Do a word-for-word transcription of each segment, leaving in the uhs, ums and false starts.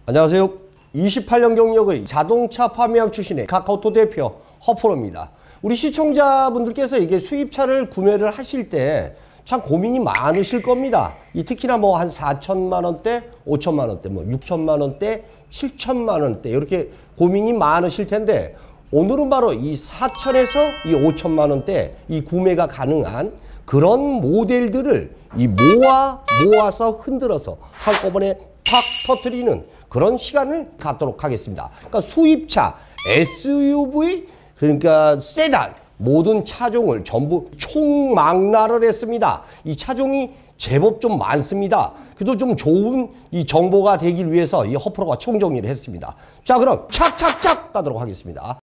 안녕하세요. 이십팔 년 경력의 자동차 판매왕 출신의 카카오톡 대표 허프로입니다. 우리 시청자분들께서 이게 수입차를 구매를 하실 때 참 고민이 많으실 겁니다. 이 특히나 뭐 한 사천만 원대, 오천만 원대, 뭐 육천만 원대, 칠천만 원대 이렇게 고민이 많으실 텐데 오늘은 바로 이 사천에서 이 오천만 원대 이 구매가 가능한 그런 모델들을 이 모아 모아서 흔들어서 한꺼번에 팍 터뜨리는 그런 시간을 갖도록 하겠습니다. 그러니까 수입차, 에스유브이, 그러니까 세단 모든 차종을 전부 총망라를 했습니다. 이 차종이 제법 좀 많습니다. 그래도 좀 좋은 이 정보가 되기 위해서 이 허프로가 총정리를 했습니다. 자, 그럼 착착착 가도록 하겠습니다.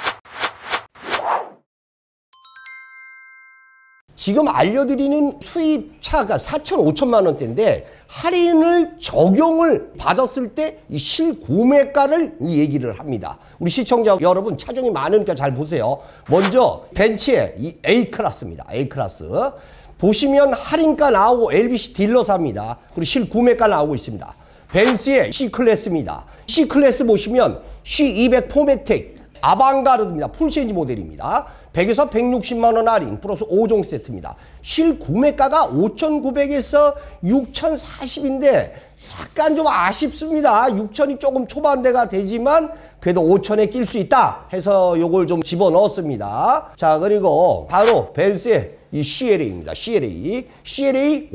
지금 알려드리는 수입차가 사천, 오천만 원대인데 할인을 적용을 받았을 때 이 실구매가를 얘기를 합니다. 우리 시청자 여러분 차종이 많으니까 잘 보세요. 먼저 벤츠의 이 A클래스입니다. A클래스. 보시면 할인가 나오고 엘비씨 딜러사입니다. 그리고 실구매가 나오고 있습니다. 벤츠의 C클래스입니다. C클래스 보시면 씨 이백 포매틱 아방가르드입니다. 풀체인지 모델입니다. 백에서 백육십만 원 할인 플러스 오 종 세트입니다. 실구매가가 오천구백에서 육천사십인데 약간 좀 아쉽습니다. 육천이 조금 초반대가 되지만 그래도 오천에 낄 수 있다 해서 요걸 좀 집어넣었습니다. 자, 그리고 바로 벤츠의 이 씨엘에이입니다. 씨엘에이. 씨엘에이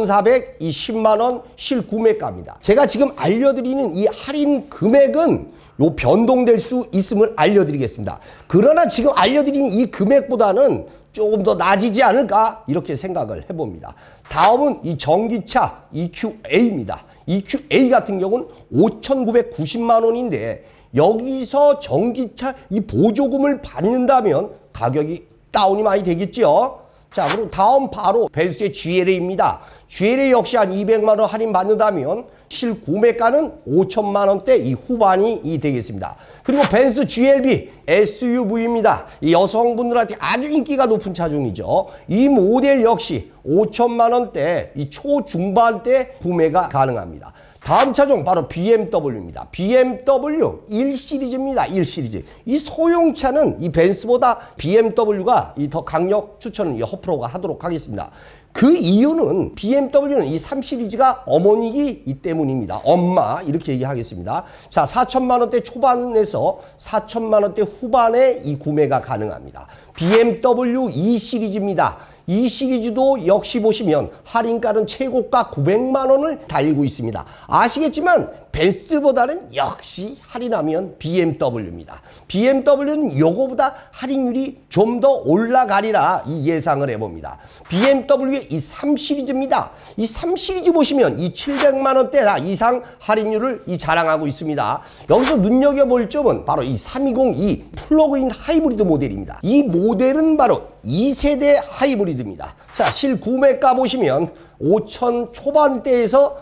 오천사백이십만 원 실구매가입니다. 제가 지금 알려드리는 이 할인 금액은 요 변동될 수 있음을 알려드리겠습니다. 그러나 지금 알려드린 이 금액보다는 조금 더 낮이지 않을까 이렇게 생각을 해봅니다. 다음은 이 전기차 이큐에이입니다. 이큐에이 같은 경우는 오천구백구십만 원인데 여기서 전기차 이 보조금을 받는다면 가격이 다운이 많이 되겠죠. 자, 그리고 다음 바로 벤츠의 지엘에이입니다. 지엘에이 역시 한 이백만 원 할인 받는다면 실구매가는 오천만 원대 이 후반이 이 되겠습니다. 그리고 벤츠 지엘비 에스유브이입니다. 이 여성분들한테 아주 인기가 높은 차종이죠. 이 모델 역시 오천만 원대 이 초중반대 구매가 가능합니다. 다음 차종 바로 비엠더블유입니다. 비엠더블유 일 시리즈입니다. 일 시리즈. 이 소형차는 이 벤츠보다 비엠더블유가 이 더 강력 추천을 이 허프로가 하도록 하겠습니다. 그 이유는 비엠더블유는 이 삼 시리즈가 어머니이기 때문입니다. 엄마 이렇게 얘기하겠습니다. 자, 사천만 원대 초반에서 사천만 원대 후반에 이 구매가 가능합니다. 비엠더블유 이 시리즈입니다. 이 시리즈도 역시 보시면 할인가는 최고가 구백만 원을 달리고 있습니다. 아시겠지만 벤츠보다는 역시 할인하면 비엠더블유입니다. 비엠더블유는 요거보다 할인율이 좀 더 올라가리라 이 예상을 해봅니다. 비엠더블유의 이 삼 시리즈입니다. 이 삼 시리즈 보시면 이 칠백만 원대 이상 할인율을 이 자랑하고 있습니다. 여기서 눈여겨볼 점은 바로 이 삼이공이 플러그인 하이브리드 모델입니다. 이 모델은 바로 이 세대 하이브리드입니다. 자, 실구매가 보시면 오천 초반대에서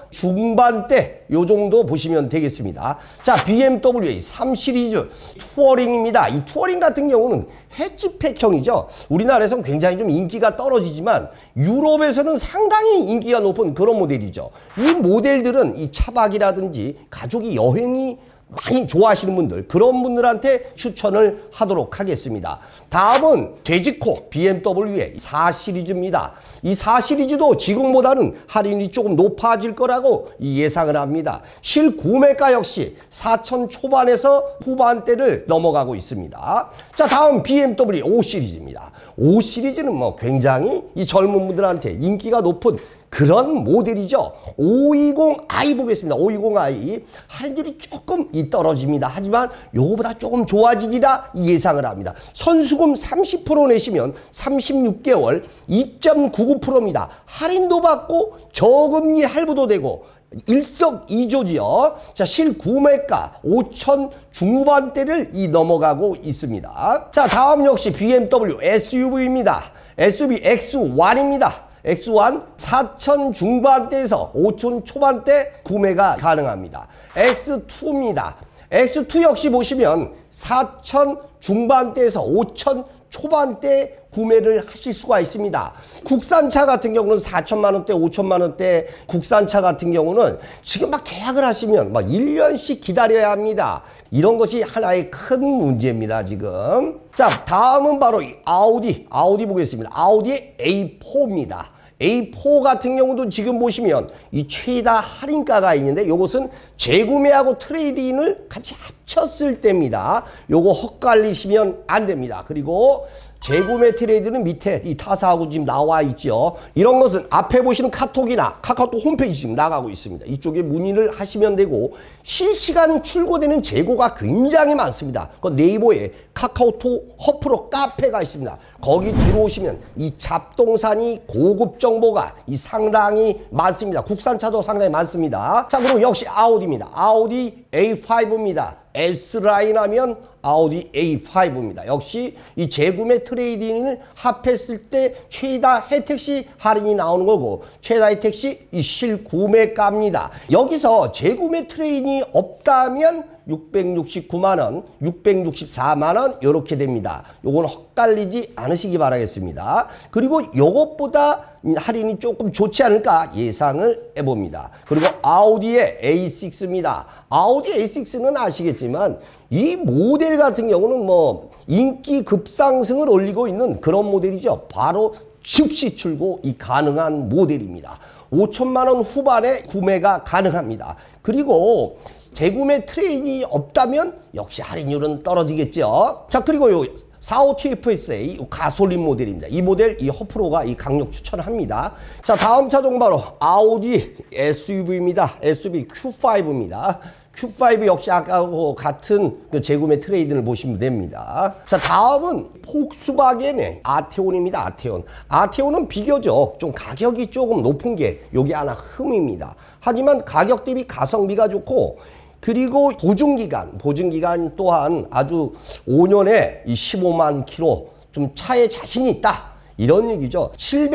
중반대 요 정도 보시면 되겠습니다. 자, 비엠더블유의 삼 시리즈 투어링입니다. 이 투어링 같은 경우는 해치팩형이죠. 우리나라에서는 굉장히 좀 인기가 떨어지지만 유럽에서는 상당히 인기가 높은 그런 모델이죠. 이 모델들은 이 차박이라든지 가족이 여행이 많이 좋아하시는 분들, 그런 분들한테 추천을 하도록 하겠습니다. 다음은 돼지코 비엠더블유의 사 시리즈입니다. 이 사 시리즈도 지금보다는 할인이 조금 높아질 거라고 예상을 합니다. 실구매가 역시 사천 초반에서 후반대를 넘어가고 있습니다. 자, 다음 비엠더블유 오 시리즈입니다. 오 시리즈는 뭐 굉장히 이 젊은 분들한테 인기가 높은 그런 모델이죠. 오이공 아이 보겠습니다. 오이공 아이 할인율이 조금 이 떨어집니다. 하지만 요거보다 조금 좋아지리라 예상을 합니다. 선수금 삼십 퍼센트 내시면 삼십육 개월 이 점 구구 퍼센트입니다. 할인도 받고 저금리 할부도 되고 일석이조지요. 자, 실구매가 오천 중후반대를 이 넘어가고 있습니다. 자, 다음 역시 비엠더블유 에스유브이입니다. 에스유브이 엑스원입니다. 엑스원 사천 중반대에서 오천 초반대 구매가 가능합니다. 엑스투입니다. 엑스투 역시 보시면 사천 중반대에서 오천 초반대 구매를 하실 수가 있습니다. 국산차 같은 경우는 사천만 원대, 오천만 원대 국산차 같은 경우는 지금 막 계약을 하시면 막 일 년씩 기다려야 합니다. 이런 것이 하나의 큰 문제입니다, 지금. 자, 다음은 바로 이 아우디, 아우디 보겠습니다. 아우디의 에이 포입니다. 에이 포 같은 경우도 지금 보시면 이 최다 할인가가 있는데 이것은 재구매하고 트레이드인을 같이 합쳤을 때입니다. 요거 헛갈리시면 안 됩니다. 그리고 재구매 트레이드는 밑에 이 타사하고 지금 나와 있죠. 이런 것은 앞에 보시는 카톡이나 카카오톡 홈페이지 지금 나가고 있습니다. 이쪽에 문의를 하시면 되고 실시간 출고되는 재고가 굉장히 많습니다. 그 네이버에 카카오톡 허프로 카페가 있습니다. 거기 들어오시면 이 잡동사니 고급 정보가 이 상당히 많습니다. 국산차도 상당히 많습니다. 자, 그리고 역시 아우디입니다. 아우디 에이 파이브입니다. S라인 하면 아우디 에이 파이브입니다. 역시 이 재구매 트레이딩을 합했을 때 최다 혜택시 할인이 나오는 거고 최다 혜택시 이 실구매가입니다. 여기서 재구매 트레이딩이 없다면 육백육십구만 원, 육백육십사만 원 이렇게 됩니다. 요건 헛갈리지 않으시기 바라겠습니다. 그리고 요것보다 할인이 조금 좋지 않을까 예상을 해봅니다. 그리고 아우디의 에이 식스입니다. 아우디 에이 식스는 아시겠지만 이 모델 같은 경우는 뭐 인기 급상승을 올리고 있는 그런 모델이죠. 바로 즉시 출고 이 가능한 모델입니다. 오천만 원 후반에 구매가 가능합니다. 그리고 재구매 트레이딩이 없다면 역시 할인율은 떨어지겠죠. 자, 그리고 요 사십오 티 에프 에스 에이 가솔린 모델입니다. 이 모델 이 허프로가 이 강력 추천합니다. 자, 다음 차종 바로 아우디 에스유브이입니다. 에스유브이 큐 파이브입니다. 큐 파이브 역시 아까하고 같은 그 재구매 트레이드를 보시면 됩니다. 자, 다음은 폭스바겐의 아테온입니다. 아테온. 아테온은 비교적 좀 가격이 조금 높은 게 여기 하나 흠입니다. 하지만 가격 대비 가성비가 좋고 그리고 보증기간, 보증기간 또한 아주 오 년에 이 십오만 킬로 좀 차에 자신이 있다. 이런 얘기죠.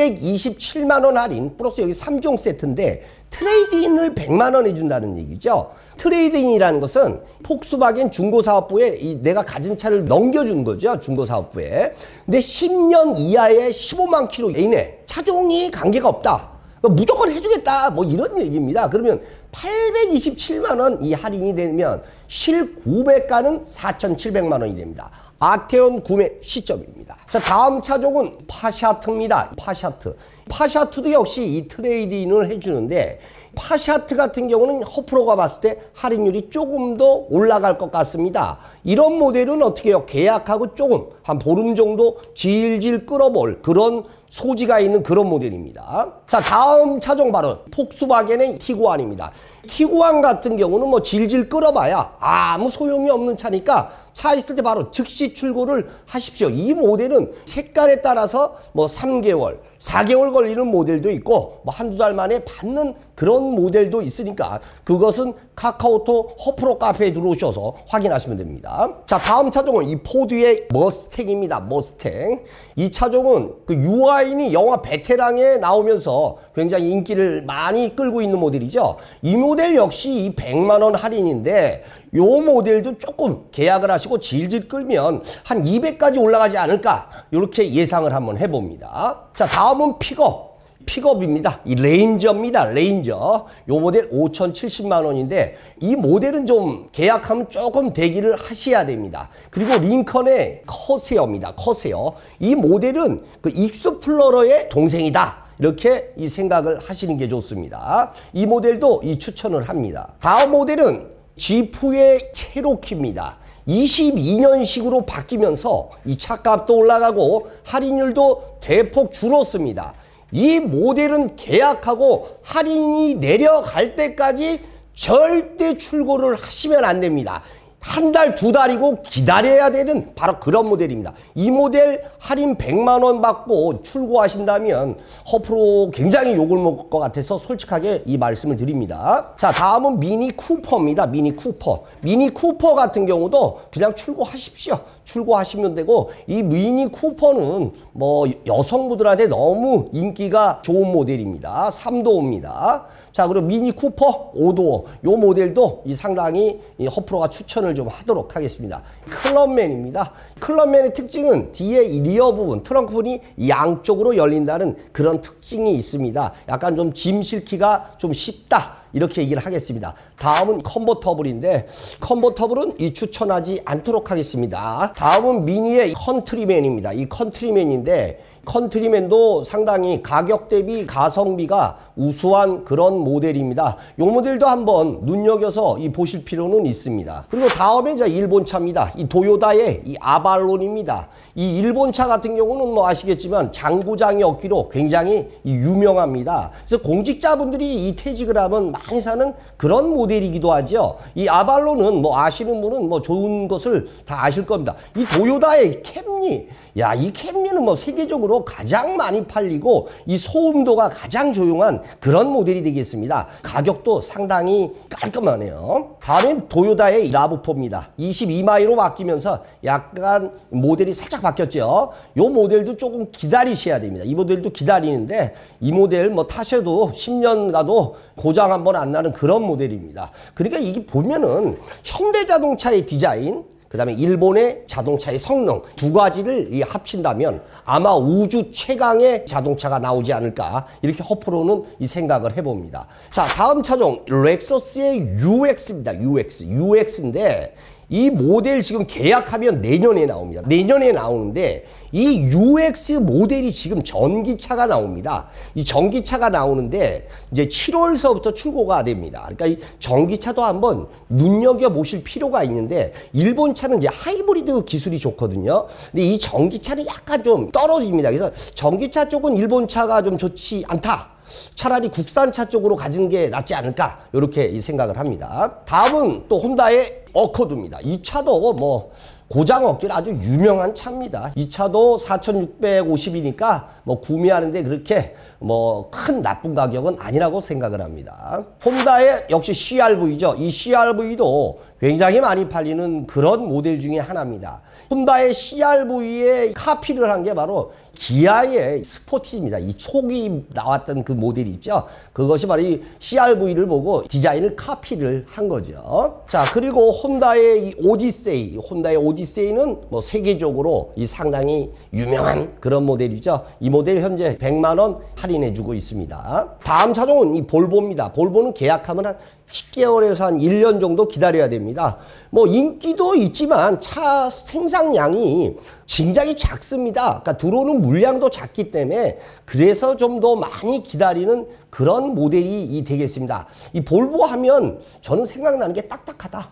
칠백이십칠만 원 할인 플러스 여기 삼 종 세트인데 트레이드인을 백만 원 해준다는 얘기죠. 트레이드인이라는 것은 폭스바겐 중고사업부에 이 내가 가진 차를 넘겨준 거죠. 중고사업부에. 근데 십 년 이하의 십오만 킬로 이내 차종이 관계가 없다. 그러니까 무조건 해주겠다. 뭐 이런 얘기입니다. 그러면 팔백이십칠만 원 이 할인이 되면 실구매가는 사천칠백만 원이 됩니다. 아테온 구매 시점입니다. 자, 다음 차종은 파샤트입니다. 파샤트. 파샤트도 역시 이 트레이드인을 해주는데 파샤트 같은 경우는 허프로가 봤을 때 할인율이 조금 더 올라갈 것 같습니다. 이런 모델은 어떻게 해요? 계약하고 조금 한 보름 정도 질질 끌어볼 그런 소지가 있는 그런 모델입니다. 자, 다음 차종 바로 폭스바겐의 티구안입니다. 티구안 같은 경우는 뭐 질질 끌어봐야 아무 소용이 없는 차니까 차 있을 때 바로 즉시 출고를 하십시오. 이 모델은 색깔에 따라서 뭐 삼 개월, 사 개월 걸리는 모델도 있고 뭐 한두 달 만에 받는 그런 모델도 있으니까 그것은 카카오톡 허프로 카페에 들어오셔서 확인하시면 됩니다. 자, 다음 차종은 이 포드의 머스탱입니다. 머스탱. 이 차종은 그 유아인이 영화 베테랑에 나오면서 굉장히 인기를 많이 끌고 있는 모델이죠. 이 모델 역시 이 백만 원 할인인데 요 모델도 조금 계약을 하시고 질질 끌면 한 이백까지 올라가지 않을까 이렇게 예상을 한번 해봅니다. 자, 다음은 픽업. 픽업입니다. 이 레인저입니다. 레인저. 요 모델 오천칠십만 원인데 이 모델은 좀 계약하면 조금 대기를 하셔야 됩니다. 그리고 링컨의 커세어입니다. 커세어. 이 모델은 그 익스플로러의 동생이다. 이렇게 이 생각을 하시는 게 좋습니다. 이 모델도 이 추천을 합니다. 다음 모델은 지프의 체로키입니다. 이십이 년식으로 바뀌면서 이 차값도 올라가고 할인율도 대폭 줄었습니다. 이 모델은 계약하고 할인이 내려갈 때까지 절대 출고를 하시면 안 됩니다. 한 달, 두 달이고 기다려야 되는 바로 그런 모델입니다. 이 모델 할인 백만 원 받고 출고하신다면 허프로 굉장히 욕을 먹을 것 같아서 솔직하게 이 말씀을 드립니다. 자, 다음은 미니 쿠퍼입니다. 미니 쿠퍼. 미니 쿠퍼 같은 경우도 그냥 출고하십시오. 출고하시면 되고 이 미니 쿠퍼는 뭐 여성분들한테 너무 인기가 좋은 모델입니다. 삼 도어입니다. 자, 자, 그리고 미니 쿠퍼 오 도어 요 모델도 이 상당히 이 허프로가 추천을 좀 하도록 하겠습니다. 클럽맨입니다. 클럽맨의 특징은 뒤에 이 리어 부분, 트렁크 부분이 양쪽으로 열린다는 그런 특징이 있습니다. 약간 좀 짐 실기가 좀 쉽다. 이렇게 얘기를 하겠습니다. 다음은 컨버터블인데 컨버터블은 이 추천하지 않도록 하겠습니다. 다음은 미니의 컨트리맨입니다. 이 컨트리맨인데 컨트리맨도 상당히 가격 대비 가성비가 우수한 그런 모델입니다. 이 모델도 한번 눈여겨서 이 보실 필요는 있습니다. 그리고 다음에 이제 일본차입니다. 이 도요다의 이 아발론입니다. 이 일본차 같은 경우는 뭐 아시겠지만 장고장이 없기로 굉장히 이 유명합니다. 그래서 공직자분들이 이 퇴직을 하면 많이 사는 그런 모델이기도 하죠. 이 아발론은 뭐 아시는 분은 뭐 좋은 것을 다 아실 겁니다. 이 도요다의 캠리, 야, 이 캠리는 뭐 세계적으로 가장 많이 팔리고 이 소음도가 가장 조용한 그런 모델이 되겠습니다. 가격도 상당히 깔끔하네요. 다음엔 도요다의 라브사입니다. 이십이 마일로 바뀌면서 약간 모델이 살짝 바뀌었죠. 이 모델도 조금 기다리셔야 됩니다. 이 모델도 기다리는데 이 모델 뭐 타셔도 십 년 가도 고장 한 번 안 나는 그런 모델입니다. 그러니까 이게 보면은 현대자동차의 디자인, 그 다음에 일본의 자동차의 성능 두 가지를 합친다면 아마 우주 최강의 자동차가 나오지 않을까 이렇게 허프로는 이 생각을 해봅니다. 자, 다음 차종 렉서스의 유엑스입니다. 유엑스. 유엑스인데 이 모델 지금 계약하면 내년에 나옵니다. 내년에 나오는데 이 유엑스 모델이 지금 전기차가 나옵니다. 이 전기차가 나오는데 이제 칠월서부터 출고가 됩니다. 그러니까 이 전기차도 한번 눈여겨보실 필요가 있는데 일본 차는 이제 하이브리드 기술이 좋거든요. 근데 이 전기차는 약간 좀 떨어집니다. 그래서 전기차 쪽은 일본 차가 좀 좋지 않다. 차라리 국산차 쪽으로 가진 게 낫지 않을까 이렇게 생각을 합니다. 다음은 또 혼다의 어코드입니다. 이 차도 뭐 고장 없기로 아주 유명한 차입니다. 이 차도 사천육백오십이니까 뭐 구매하는데 그렇게 뭐 큰 나쁜 가격은 아니라고 생각을 합니다. 혼다의 역시 씨알브이죠. 이 씨알브이도 굉장히 많이 팔리는 그런 모델 중에 하나입니다. 혼다의 씨알브이에 카피를 한 게 바로 기아의 스포티지입니다. 이 초기 나왔던 그 모델이 있죠. 그것이 바로 이 씨알브이를 보고 디자인을 카피를 한 거죠. 자, 그리고 혼다의 이 오디세이, 혼다의 오디세이는 뭐 세계적으로 이 상당히 유명한 그런 모델이죠. 이 모델 현재 백만 원 할인해주고 있습니다. 다음 차종은 이 볼보입니다. 볼보는 계약하면 한 십 개월에서 한 일 년 정도 기다려야 됩니다. 뭐 인기도 있지만 차 생산량이 굉장히 작습니다. 그러니까 들어오는 물량도 작기 때문에 그래서 좀 더 많이 기다리는 그런 모델이 되겠습니다. 이 볼보 하면 저는 생각나는 게 딱딱하다.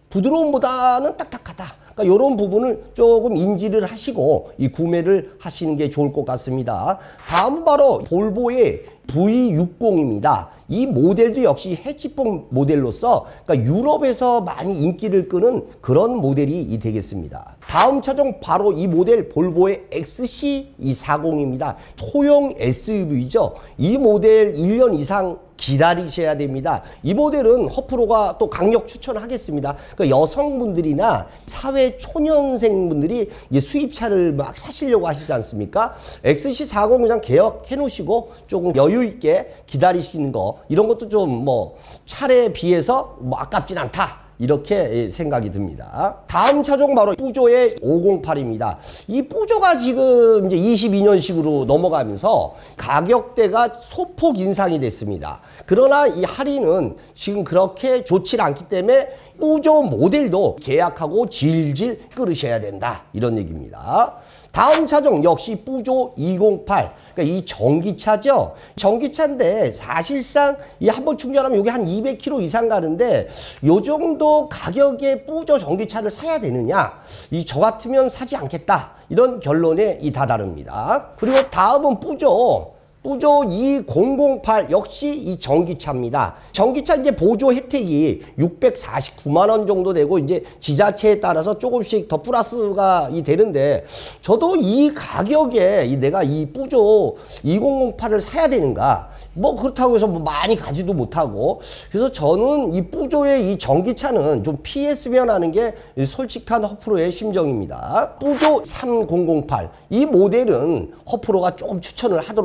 부드러움보다는 딱딱하다. 그러니까 이런 부분을 조금 인지를 하시고 이 구매를 하시는 게 좋을 것 같습니다. 다음은 바로 볼보의 브이 육십입니다. 이 모델도 역시 해치폰 모델로서 그러니까 유럽에서 많이 인기를 끄는 그런 모델이 되겠습니다. 다음 차종 바로 이 모델 볼보의 엑스씨 이백사십입니다. 소형 에스유브이죠. 이 모델 일 년 이상 기다리셔야 됩니다. 이 모델은 허프로가 또 강력 추천하겠습니다. 그러니까 여성분들이나 사회 초년생분들이 이제 수입차를 막 사시려고 하시지 않습니까? 엑스씨 사십 그냥 개혁해 놓으시고 조금 여유 있게 기다리시는 거 이런 것도 좀 뭐 차례에 비해서 뭐 아깝진 않다. 이렇게 생각이 듭니다. 다음 차종 바로 뿌조의 오공팔입니다. 이 뿌조가 지금 이제 이십이 년식으로 넘어가면서 가격대가 소폭 인상이 됐습니다. 그러나 이 할인은 지금 그렇게 좋지 않기 때문에 뿌조 모델도 계약하고 질질 끌으셔야 된다. 이런 얘기입니다. 다음 차종 역시 뿌조 이공팔. 그러니까 이 전기차죠. 전기차인데 사실상 이 한 번 충전하면 이게 한 이백 킬로미터 이상 가는데 요 정도 가격의 뿌조 전기차를 사야 되느냐? 이 저 같으면 사지 않겠다. 이런 결론에 이 다다릅니다. 그리고 다음은 뿌조. 뿌조 이공공팔 역시 이 전기차입니다. 전기차 이제 보조 혜택이 육백사십구만 원 정도 되고 이제 지자체에 따라서 조금씩 더 플러스가 이 되는데 저도 이 가격에 이 내가 이 뿌조 이공공팔을 사야 되는가? 뭐 그렇다고 해서 뭐 많이 가지도 못하고 그래서 저는 이 뿌조의 이 전기차는 좀 피했으면 하는 게 솔직한 허프로의 심정입니다. 뿌조 삼공공팔 이 모델은 허프로가 조금 추천을 하도록 하겠습니다.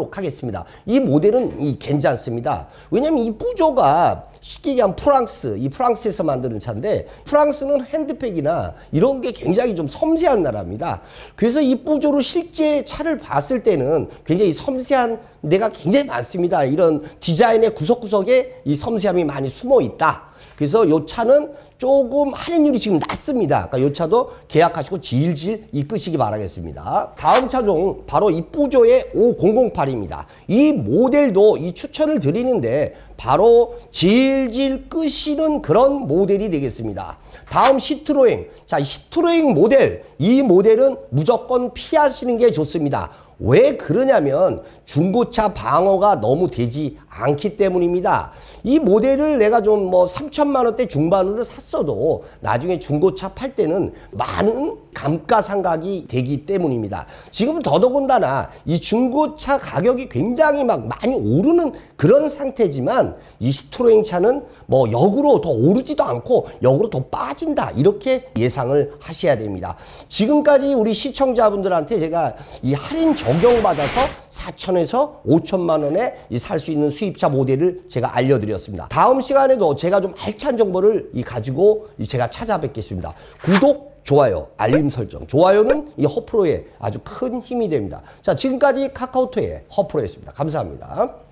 하겠습니다. 이 모델은 이 괜찮습니다. 왜냐면 이 뿌조가 쉽게 얘기하면 프랑스, 이 프랑스에서 만드는 차인데 프랑스는 핸드백이나 이런 게 굉장히 좀 섬세한 나라입니다. 그래서 이 뿌조로 실제 차를 봤을 때는 굉장히 섬세한 데가 굉장히 많습니다. 이런 디자인의 구석구석에 이 섬세함이 많이 숨어 있다. 그래서 이 차는 조금 할인율이 지금 낮습니다. 그러니까 이 차도 계약하시고 질질 이끄시기 바라겠습니다. 다음 차종 바로 이 뿌조의 오공공팔입니다. 이 모델도 이 추천을 드리는데 바로 질질 끄시는 그런 모델이 되겠습니다. 다음 시트로엥. 자, 시트로엥 모델. 이 모델은 무조건 피하시는 게 좋습니다. 왜 그러냐면 중고차 방어가 너무 되지 않기 때문입니다. 이 모델을 내가 좀 뭐 삼천만 원대 중반으로 샀어도 나중에 중고차 팔 때는 많은 감가상각이 되기 때문입니다. 지금 더더군다나 이 중고차 가격이 굉장히 막 많이 오르는 그런 상태지만 이 시트로엥 차는 뭐 역으로 더 오르지도 않고 역으로 더 빠진다. 이렇게 예상을 하셔야 됩니다. 지금까지 우리 시청자분들한테 제가 이 할인 적용받아서 사천에서 오천만 원에 살 수 있는 수입차 모델을 제가 알려드렸습니다. 다음 시간에도 제가 좀 알찬 정보를 이 가지고 제가 찾아뵙겠습니다. 구독, 좋아요, 알림 설정. 좋아요는 이 허프로의 아주 큰 힘이 됩니다. 자, 지금까지 카카오톡의 허프로였습니다. 감사합니다.